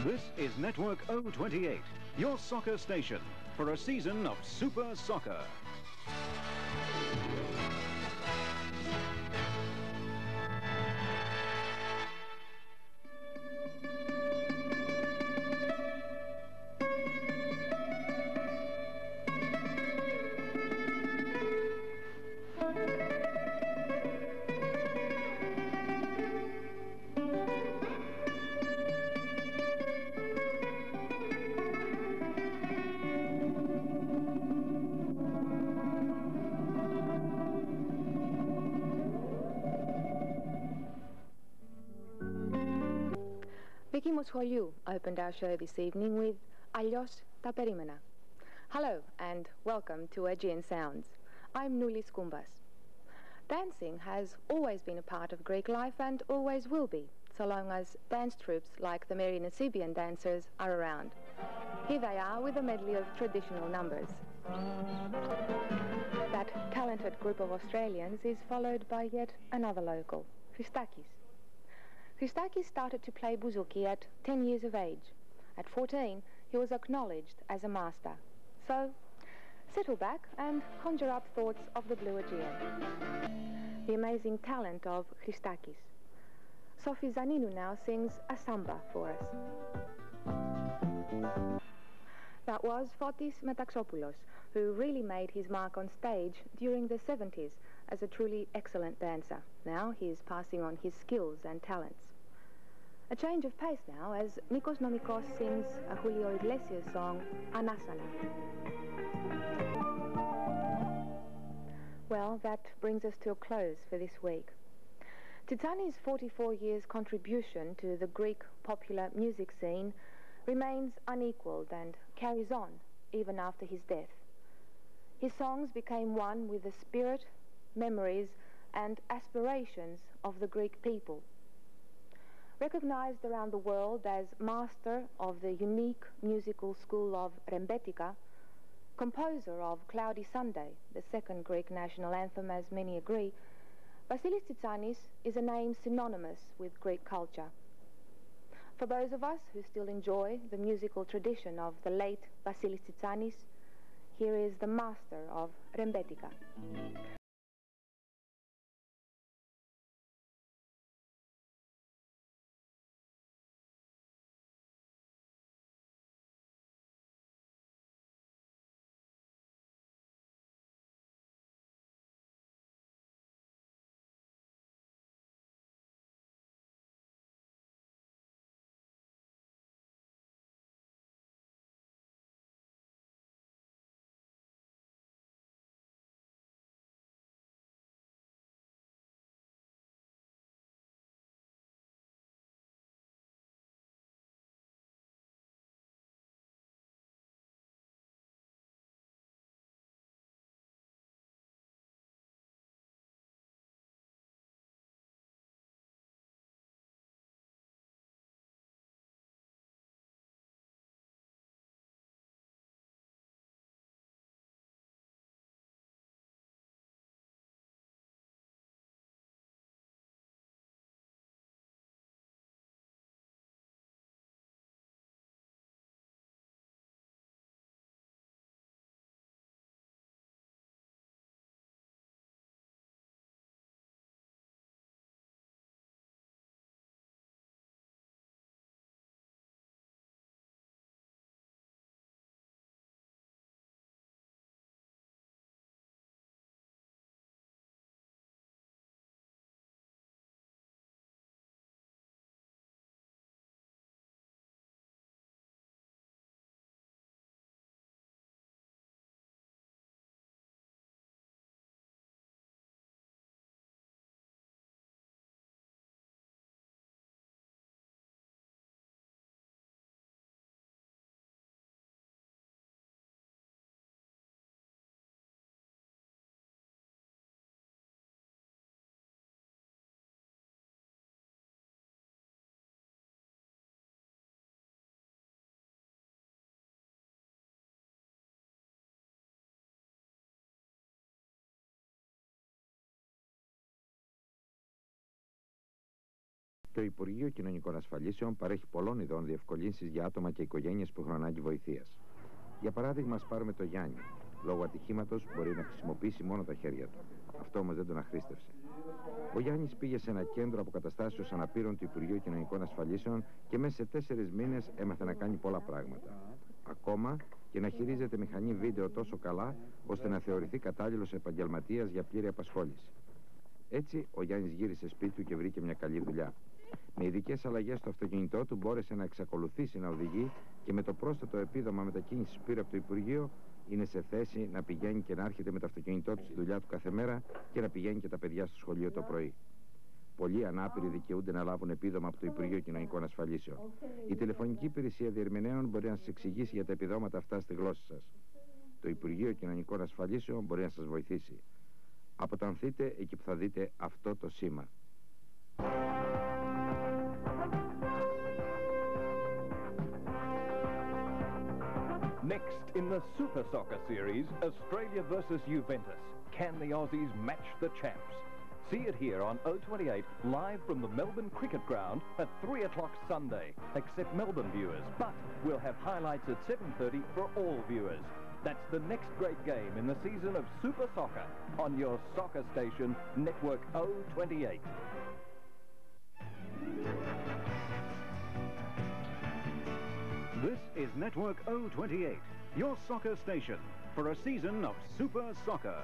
This is Network O28, your soccer station, for a season of Super Soccer. Vicky Mosχολιού opened our show this evening with Αλλιώς τα περίμενα. Hello and welcome to Aegean Sounds. I'm Nulis Kumbas. Dancing has always been a part of Greek life and always will be, so long as dance troupes like the Meri Nasibian dancers are around. Here they are with a medley of traditional numbers. That talented group of Australians is followed by yet another local, Christakis. Christakis started to play bouzouki at 10 years of age. At 14, he was acknowledged as a master. So, settle back and conjure up thoughts of the Blue Aegean. The amazing talent of Christakis. Sophie Zaninou now sings a samba for us. That was Fotis Metaxopoulos, who really made his mark on stage during the 70s as a truly excellent dancer. Now he is passing on his skills and talents. A change of pace now as Nikos Nomikos sings a Julio Iglesias song, Anasana. Well, that brings us to a close for this week. Titanis' 44 years contribution to the Greek popular music scene remains unequalled and carries on even after his death. His songs became one with the spirit, memories and aspirations of the Greek people. Recognized around the world as master of the unique musical school of Rembetika, composer of Cloudy Sunday, the second Greek national anthem as many agree, Vasilis Tsitsanis is a name synonymous with Greek culture. For those of us who still enjoy the musical tradition of the late Vasilis Tsitsanis, here is the master of Rembetika. Το Υπουργείο Κοινωνικών Ασφαλίσεων παρέχει πολλών ειδών διευκολύνσεις για άτομα και οικογένειες που έχουν ανάγκη βοηθείας. Για παράδειγμα, ας πάρουμε το Γιάννη. Λόγω ατυχήματος μπορεί να χρησιμοποιήσει μόνο τα χέρια του. Αυτό όμως δεν τον αχρήστευσε. Ο Γιάννης πήγε σε ένα κέντρο αποκαταστάσεως αναπήρων του Υπουργείου Κοινωνικών Ασφαλίσεων και μέσα σε 4 μήνες έμαθε να κάνει πολλά πράγματα. Ακόμα και να χειρίζεται μηχανή βίντεο τόσο καλά, ώστε να θεωρηθεί κατάλληλος επαγγελματίας για πλήρη απασχόληση. Έτσι, ο Γιάννης γύρισε σπίτι του και βρήκε μια καλή δουλειά. Με ειδικές αλλαγές στο αυτοκίνητό του μπόρεσε να εξακολουθήσει να οδηγεί και με το πρόσθετο επίδομα μετακίνησης που πήρε από το Υπουργείο είναι σε θέση να πηγαίνει και να έρχεται με το αυτοκίνητό του στη δουλειά του κάθε μέρα και να πηγαίνει και τα παιδιά στο σχολείο το πρωί. Πολλοί ανάπηροι δικαιούνται να λάβουν επίδομα από το Υπουργείο Κοινωνικών Ασφαλίσεων. Η τηλεφωνική υπηρεσία διερμηνέων μπορεί να σας εξηγήσει για τα επιδόματα αυτά στη γλώσσα σας. Το Υπουργείο Κοινωνικών Ασφαλίσεων μπορεί να σας βοηθήσει. Αποτανθείτε εκεί που θα δείτε αυτό το σήμα. Next in the Super Soccer Series, Australia versus Juventus. Can the Aussies match the champs? See it here on O28, live from the Melbourne Cricket Ground at 3 o'clock Sunday. Except Melbourne viewers, but we'll have highlights at 7:30 for all viewers. That's the next great game in the season of Super Soccer on your soccer station, Network O28. This is Network O28, your soccer station, for a season of Super Soccer.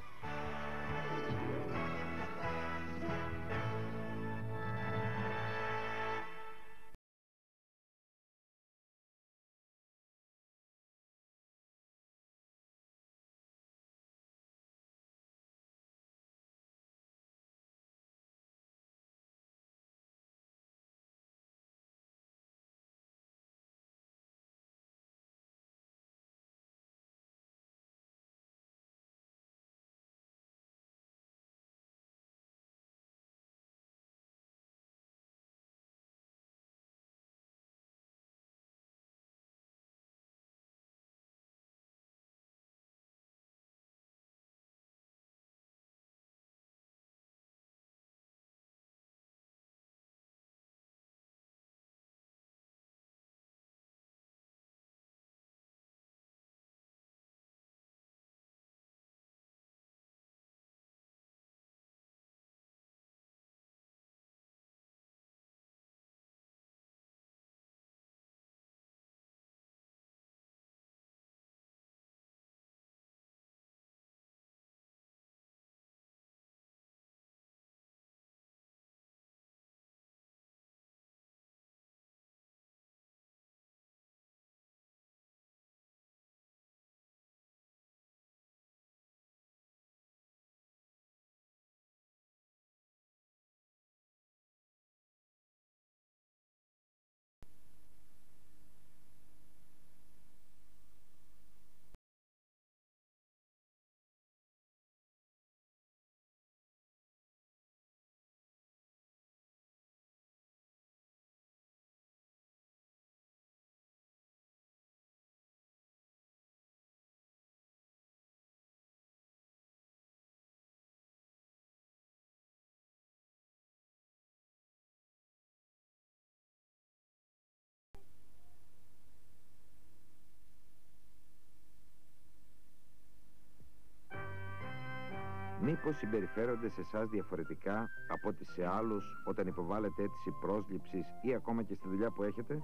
Μήπως συμπεριφέρονται σε εσάς διαφορετικά από ότι σε άλλους όταν υποβάλλετε αίτηση πρόσληψης ή ακόμα και στη δουλειά που έχετε?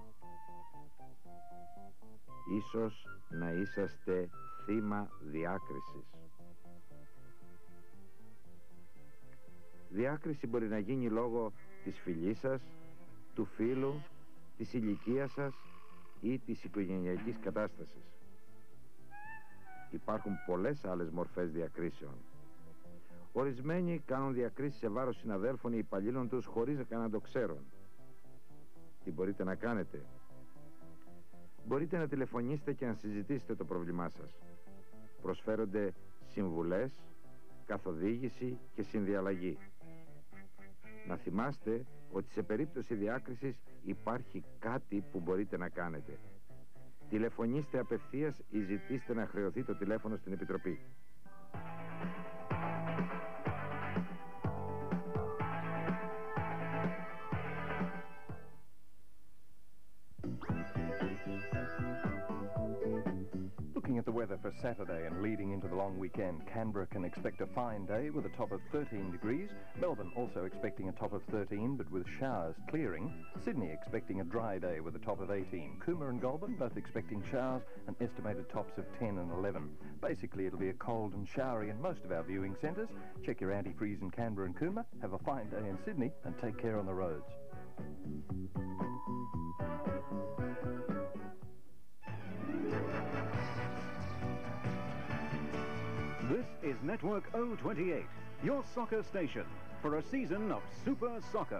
Ίσως να είσαστε θύμα διάκρισης. Διάκριση μπορεί να γίνει λόγω της φυλής σας, του φύλου, της ηλικίας σας ή της οικογενειακής κατάστασης. Υπάρχουν πολλές άλλες μορφές διακρίσεων. Ορισμένοι κάνουν διακρίσεις σε βάρος συναδέλφων ή υπαλλήλων τους χωρίς να το ξέρουν. Τι μπορείτε να κάνετε? Μπορείτε να τηλεφωνήσετε και να συζητήσετε το πρόβλημά σας. Προσφέρονται συμβουλές, καθοδήγηση και συνδιαλλαγή. Να θυμάστε ότι σε περίπτωση διάκρισης υπάρχει κάτι που μπορείτε να κάνετε. Τηλεφωνήστε απευθείας ή ζητήστε να χρεωθεί το τηλέφωνο στην Επιτροπή. weather for Saturday and leading into the long weekend. Canberra can expect a fine day with a top of 13 degrees. Melbourne also expecting a top of 13 but with showers clearing. Sydney expecting a dry day with a top of 18. Cooma and Goulburn both expecting showers and estimated tops of 10 and 11. Basically it'll be a cold and showery in most of our viewing centres. Check your antifreeze in Canberra and Cooma, have a fine day in Sydney and take care on the roads. This is Network O28, your soccer station, for a season of Super Soccer.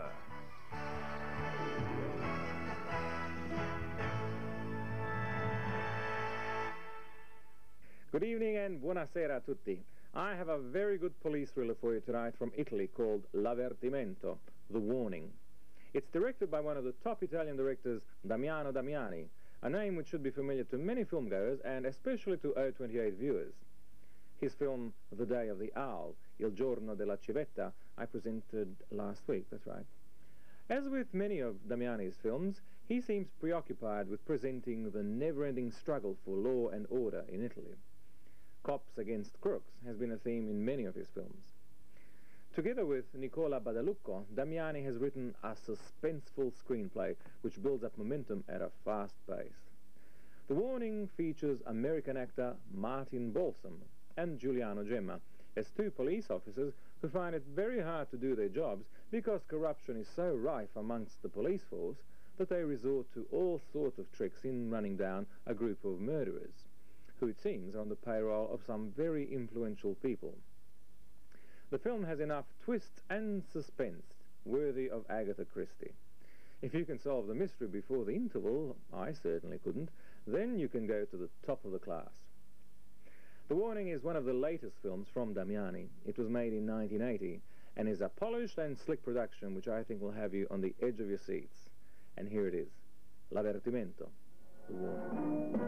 Good evening and buonasera a tutti. I have a very good police thriller for you tonight from Italy called L'Avvertimento, The Warning. It's directed by one of the top Italian directors, Damiano Damiani, a name which should be familiar to many filmgoers and especially to O28 viewers. His film, The Day of the Owl, Il Giorno della Civetta, I presented last week, that's right. As with many of Damiani's films, he seems preoccupied with presenting the never-ending struggle for law and order in Italy. Cops against crooks has been a theme in many of his films. Together with Nicola Badalucco, Damiani has written a suspenseful screenplay which builds up momentum at a fast pace. The Warning features American actor Martin Balsam and Giuliano Gemma as two police officers who find it very hard to do their jobs because corruption is so rife amongst the police force that they resort to all sorts of tricks in running down a group of murderers, who it seems are on the payroll of some very influential people. The film has enough twists and suspense worthy of Agatha Christie. If you can solve the mystery before the interval, I certainly couldn't, then you can go to the top of the class. The Warning is one of the latest films from Damiani. It was made in 1980 and is a polished and slick production which I think will have you on the edge of your seats. And here it is, L'Avvertimento, The Warning.